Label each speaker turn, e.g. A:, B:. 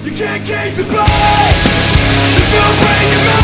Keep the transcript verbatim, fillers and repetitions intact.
A: You can't case the place. There's no breaking my